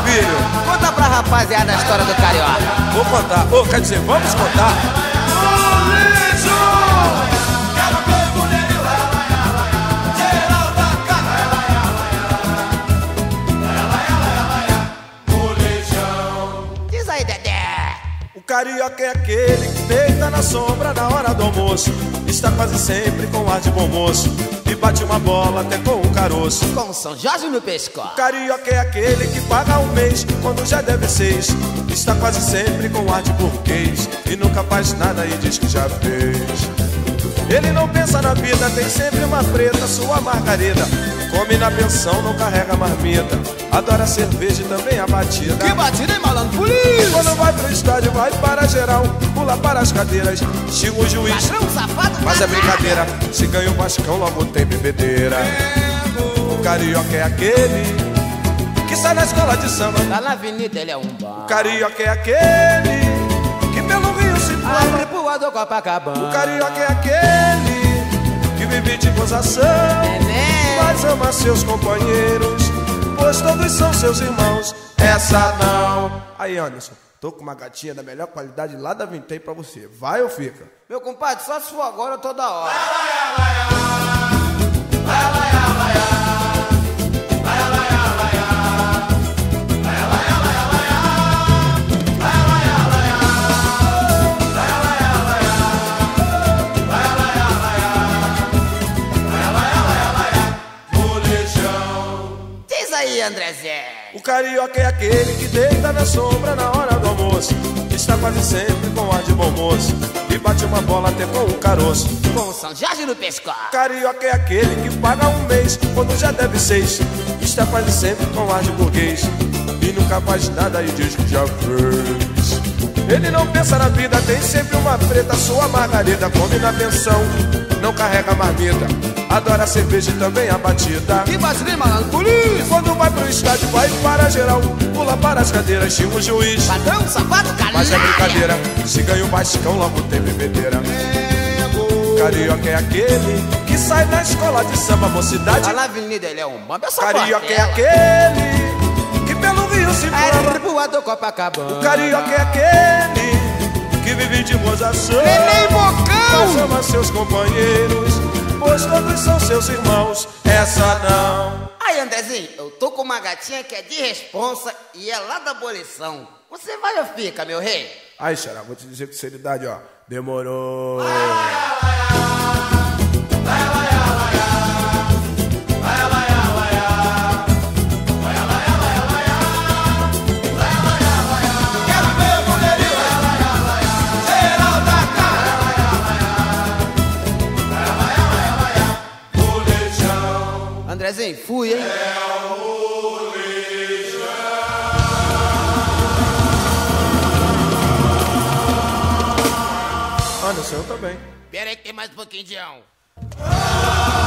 filho? Conta pra rapaziada a história do Carioca. Vou contar. Ô, quer dizer, vamos contar. Diz aí, Dedé. O carioca é aquele que deita na sombra na hora do almoço. Está quase sempre com ar de bom moço e bate uma bola até com um caroço. Com São Jorge no pescoço. Carioca é aquele que paga um mês quando já deve 6. Está quase sempre com ar de burguês e nunca faz nada e diz que já fez. Ele não pensa na vida, tem sempre uma preta, sua margarida. Come na pensão, não carrega marmita. Adora cerveja e também a batida. Que batida, hein, malandro? Polícia! Quando vai pro estádio, vai para geral, pula para as cadeiras, xinga o juiz. Patrão, safado, Mas é brincadeira, se ganha o Vascão, logo tem bebedeira. O carioca é aquele que sai na escola de samba. Lá na avenida ele é um bar. O carioca é aquele que pelo Rio se Abre forma. pro do Copacabana. O carioca é aquele que vive de gozação, mas ama seus companheiros, pois todos são seus irmãos. Essa não. Aí, Anderson, tô com uma gatinha da melhor qualidade lá da Vintém pra você. Vai ou fica? Meu compadre, só se for agora ou toda hora. Diz aí, Andrezé. O carioca é aquele que deita na sombra na hora do almoço. Está quase sempre com ar de bom moço e bate uma bola até com um caroço. Com São Jorge no pescoço. Carioca é aquele que paga um mês quando já deve 6. Está quase sempre com ar de burguês e nunca faz nada e diz que já fez. Ele não pensa na vida, tem sempre uma preta, sua margarida. Come na pensão, não carrega marmita. Adora cerveja e também a batida. Que batida, hein, malandro? Polícia! Quando vai pro estádio, vai para geral, pula para as cadeiras, xinga o juiz. Patrão, safado, canalha. Mas é brincadeira, se ganha o Vascão, logo tem bebedeira. Carioca é aquele que sai da escola de samba, mocidade. Lá na avenida ele é um bamba. Eu sou Carioca é Portela. aquele que pelo Rio se forma. Abre pro do Copacabana. O carioca é aquele que vive de gozação, Neném Bocão! mas ama seus companheiros, pois todos são seus irmãos. Essa não. Aí, Andrezinho, eu tô com uma gatinha que é de responsa e é lá da abolição. Você vai ou fica, meu rei? Aí, Xará, vou te dizer com seriedade, ó. Demorou. Andrezinho, fui, hein? Anderson, eu também. Pera aí que tem mais um pouquinho de